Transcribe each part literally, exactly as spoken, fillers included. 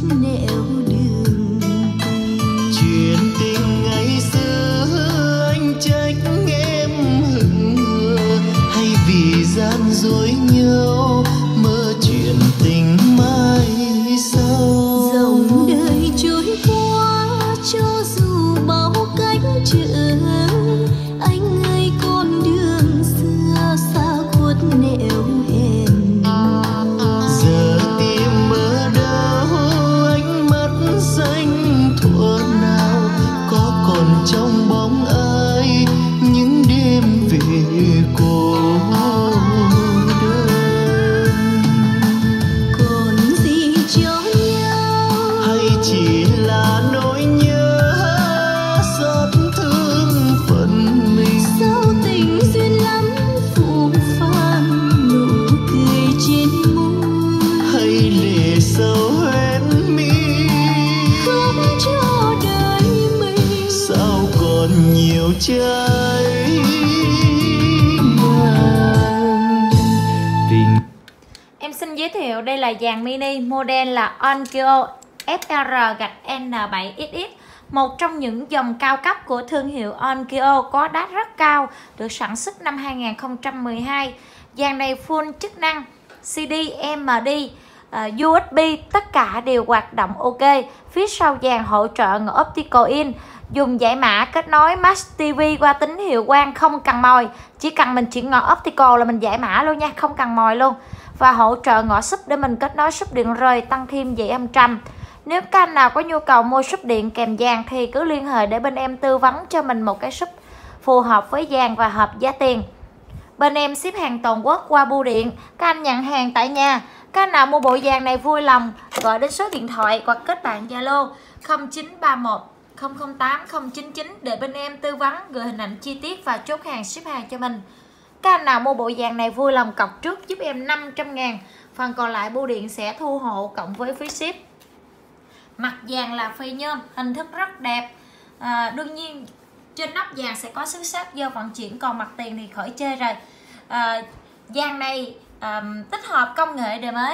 nẻo đường tình. Chuyện tình ngày xưa anh trách em hững hờ, hay vì gian dối nhau mơ chuyện tình mai sau. Dòng đời trôi qua cho dù bao cách trở, anh ơi con đường xưa xa khuất nẻo hẹn. Giờ tìm ở đâu ánh mắt xanh thuở nào, có còn trong bóng ai những đêm về cô đơn. Còn gì cho nhau Hay chỉ là nỗi nhớ xót thương phận mình. sao tình duyên lắm phũ phàng nụ cười trên môi. Hay lệ sâu hoen mi Khóc cho đời mình sao còn nhiều trái ngang tình. Em xin giới thiệu đây là dàn mini, model là Onkyo ép rờ N bảy X X, một trong những dòng cao cấp của thương hiệu Onkyo, có đá rất cao, được sản xuất năm hai nghìn không trăm mười hai. Dàn này full chức năng xê đê, em đê, uh, u ét bê, tất cả đều hoạt động ok. Phía sau dàn hỗ trợ ngõ optical in, dùng giải mã kết nối Max ti vi qua tín hiệu quang không cần mồi, chỉ cần mình chuyển ngõ optical là mình giải mã luôn nha, không cần mồi luôn. Và hỗ trợ ngõ sub để mình kết nối sub điện rời, tăng thêm dãy âm trầm. Nếu các anh nào có nhu cầu mua sub điện kèm dàn thì cứ liên hệ để bên em tư vấn cho mình một cái sub phù hợp với dàn và hợp giá tiền. Bên em ship hàng toàn quốc qua bưu điện, các anh nhận hàng tại nhà. Các anh nào mua bộ dàn này vui lòng gọi đến số điện thoại hoặc kết bạn Zalo không chín ba một không không tám không chín chín để bên em tư vấn, gửi hình ảnh chi tiết và chốt hàng ship hàng cho mình. Các anh nào mua bộ dàn này vui lòng cọc trước giúp em năm trăm ngàn, phần còn lại bưu điện sẽ thu hộ cộng với phí ship. Mặt dàn là phi nhôm, hình thức rất đẹp. À, đương nhiên trên nắp dàn sẽ có xứ sáp do vận chuyển, còn mặt tiền thì khỏi chê rồi. À, dàn này à, tích hợp công nghệ đời mới,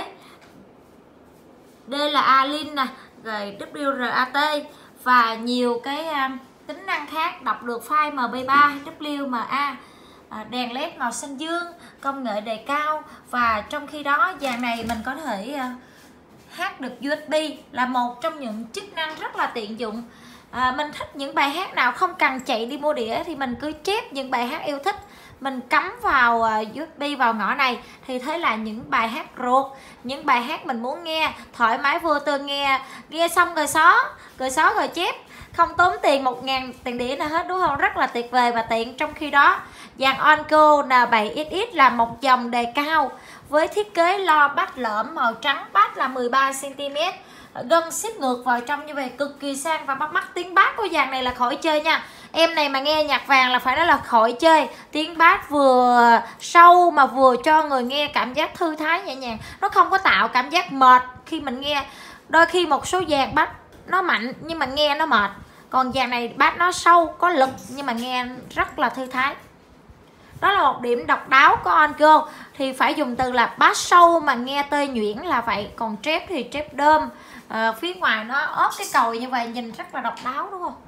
đây là A-Link nè, rồi W R A T và nhiều cái à, tính năng khác, đọc được file M P ba, W M A, à, đèn led màu xanh dương, công nghệ đề cao. Và trong khi đó dàn này mình có thể à, hát được u ét bê, là một trong những chức năng rất là tiện dụng. À, mình thích những bài hát nào không cần chạy đi mua đĩa thì mình cứ chép những bài hát yêu thích, mình cắm vào uh, u ét bê vào ngõ này thì thế là những bài hát ruột, những bài hát mình muốn nghe thoải mái vô tư nghe, nghe xong rồi xóa, rồi xóa rồi chép, không tốn tiền một ngàn tiền đĩa nào hết, đúng không? Rất là tuyệt vời và tiện. Trong khi đó dàn Onkyo N bảy X X là một dòng đề cao với thiết kế lo bát lõm màu trắng, bát là mười ba xăng ti mét, gân xếp ngược vào trong như vậy, cực kỳ sang và bắt mắt. Tiếng bass của dàn này là khỏi chơi nha. Em này mà nghe nhạc vàng là phải nói là khỏi chơi. Tiếng bass vừa sâu mà vừa cho người nghe cảm giác thư thái nhẹ nhàng, nó không có tạo cảm giác mệt khi mình nghe. Đôi khi một số dàn bass nó mạnh nhưng mà nghe nó mệt, còn dàn này bass nó sâu có lực nhưng mà nghe rất là thư thái. Đó là một điểm độc đáo của Onkyo, thì phải dùng từ là bass sâu mà nghe tơi nhuyễn là vậy. Còn trép thì trép đơm, à, phía ngoài nó ốp cái còi như vậy, nhìn rất là độc đáo, đúng không?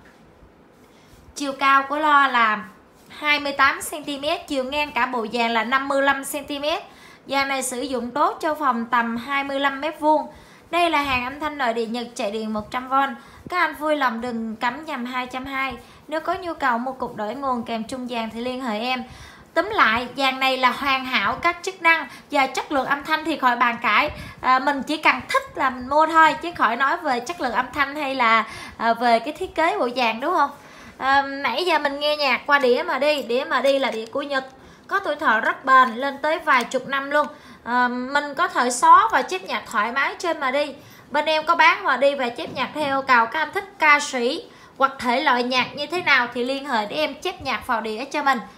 Chiều cao của lo là hai mươi tám xăng ti mét, chiều ngang cả bộ dàn là năm mươi lăm xăng ti mét. Dàn này sử dụng tốt cho phòng tầm hai mươi lăm mét vuông. Đây là hàng âm thanh nội địa Nhật chạy điện một trăm vôn. Các anh vui lòng đừng cắm nhầm hai trăm hai mươi. Nếu có nhu cầu mua cục đổi nguồn kèm chung dàn thì liên hệ em. Túm lại, dàn này là hoàn hảo các chức năng và chất lượng âm thanh thì khỏi bàn cãi. À, mình chỉ cần thích là mình mua thôi, chứ khỏi nói về chất lượng âm thanh hay là à, về cái thiết kế bộ dàn, đúng không? À, nãy giờ mình nghe nhạc qua đĩa mà đi, đĩa mà đi là đĩa của Nhật, có tuổi thọ rất bền, lên tới vài chục năm luôn. À, mình có thể xóa và chép nhạc thoải mái trên mà đi. Bên em có bán mà đi và chép nhạc theo yêu cầu. Các anh thích ca sĩ hoặc thể loại nhạc như thế nào thì liên hệ để em chép nhạc vào đĩa cho mình.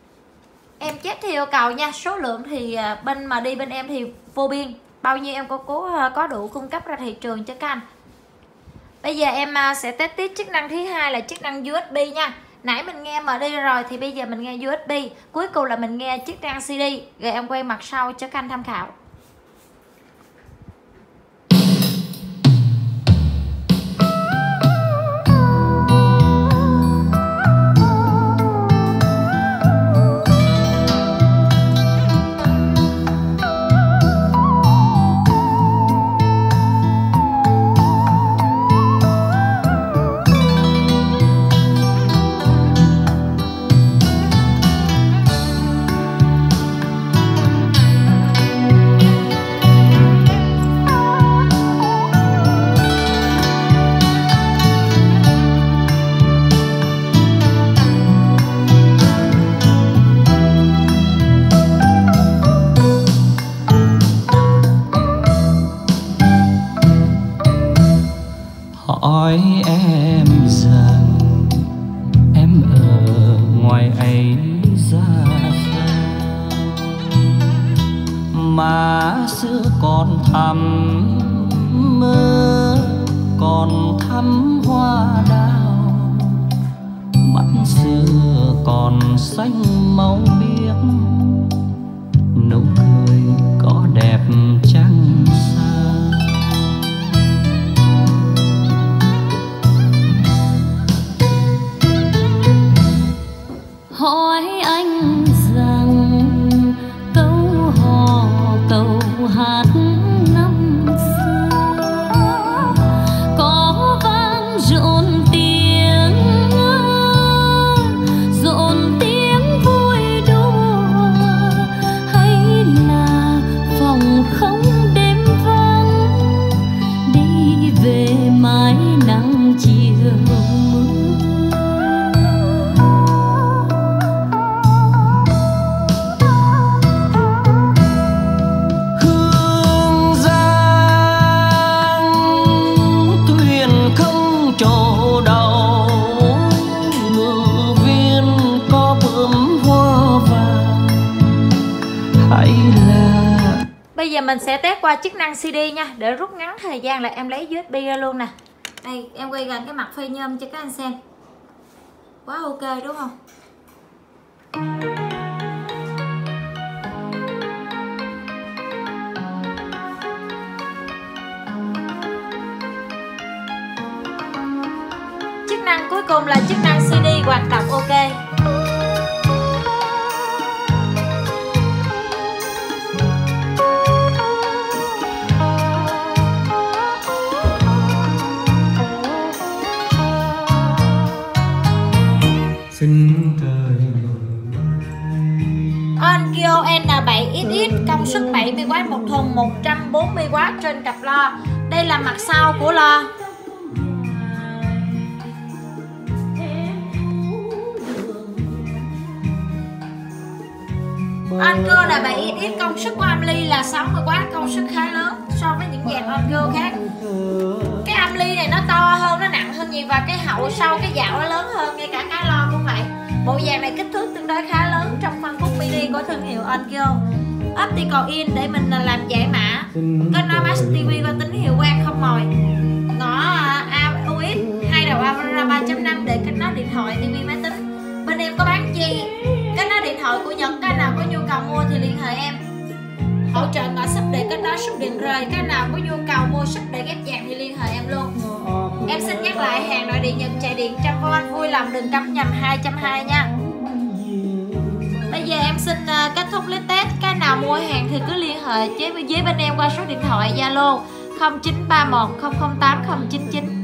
Em chép theo yêu cầu nha. Số lượng thì bên mà đi bên em thì vô biên, bao nhiêu em có cố có đủ cung cấp ra thị trường cho các anh. Bây giờ em sẽ test tiếp chức năng thứ hai là chức năng u ét bê nha. Nãy mình nghe em đi rồi thì bây giờ mình nghe u ét bê, cuối cùng là mình nghe chức năng xê đê. Rồi em quay mặt sau cho các anh tham khảo. hỏi em rằng em ở ngoài ấy ra sao, má xưa còn thắm mơ, còn thắm hoa đào, mắt xưa còn xanh máu biếc, nụ cười có đẹp chăng sao. Hỏi anh rằng câu hò câu hát năm xưa có vang rộn tiếng, rộn tiếng vui đùa, hay là phòng không đêm vắng đi về mái nắng chiều mưa. Bây giờ mình sẽ test qua chức năng xê đê nha. Để rút ngắn thời gian là em lấy u ét bê ra luôn nè. Đây em quay gần cái mặt phơi nhôm cho các anh xem. Quá ok đúng không? Chức năng cuối cùng là chức năng xê đê hoạt động ok. Onkyo N bảy X X công suất bảy mươi oát một thùng, một trăm bốn mươi oát trên cặp lo. Đây là mặt sau của lo. Onkyo N bảy X X công suất của âm ly là sáu mươi oát, công suất khá lớn so với những dàn Onkyo khác. Cái âm ly này nó to hơn, nó nặng hơn nhiều và cái hậu sau cái dạo nó lớn hơn, ngay cả cái lo cũng vậy. Bộ dàn này kích thước tương đối khá lớn trong phân khúc mini của thương hiệu Onkyo. Optical in để mình làm giải mã. Kênh Amax ti vi có tín hiệu quang không mồi. Ngõ a u ích, hai đầu Avera ba chấm năm để kết nối điện thoại, ti vi, máy tính. Bên em có bán chi kết nối điện thoại của Nhật, cái nào có nhu cầu mua thì liên hệ em. Hỗ trợ ngõ sắp để kết nối sub điện rời, cái nào có nhu cầu mua sub để ghép dàn thì liên hệ em luôn. Em xin nhắc lại hàng nội địa Nhật chạy điện trăm vôn, vui lòng đừng cắm nhầm hai trăm hai nha. Bây giờ em xin uh, kết thúc clip test. Cái nào mua hàng thì cứ liên hệ với bên em qua số điện thoại Zalo không chín ba một không không tám không chín chín.